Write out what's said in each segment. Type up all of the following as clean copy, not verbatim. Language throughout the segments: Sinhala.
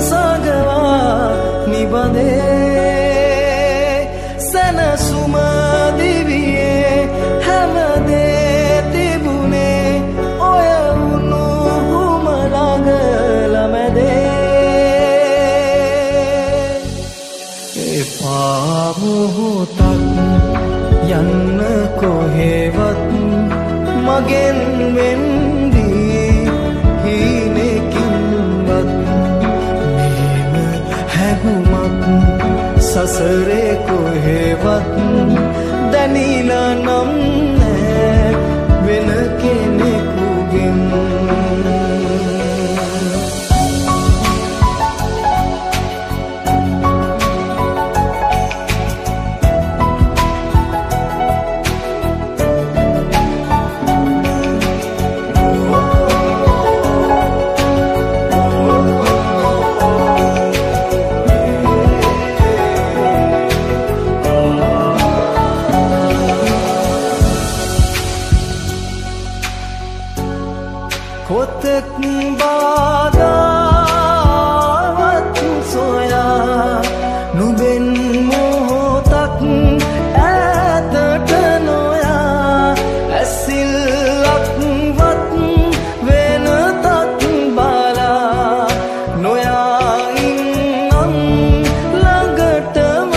සගවා නිබඳේ සැනසුම දිවියේ හැමදේ තිබුණේ ඔය උණුහුම ළඟ ළමැදේ එපා මොහොතක් යන්න කොහෙවත් මගෙන් වෙන්දී හීනකින්වත් මෙහෙම හැඟුමක් සසරේ කොහෙවත් දැනිලා නම් නෑ වෙන කෙනෙකුගෙන් කොතෙක් බාධාවත් සොයා නුඹෙන් මොහොතක් ඈතට නොයා ඇසිල්ලක්වත් වෙනතක් බලා නොයා ඉන්නම් ළඟටම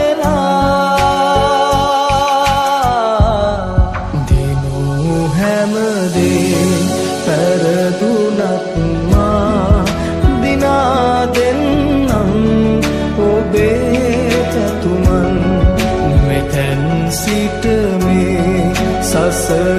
වෙලා දිනු හැමදේ පැරදුනත් මා දිනා දෙන්නම් ඔබේ තතුමන් මෙතැන් සිට මේ සසර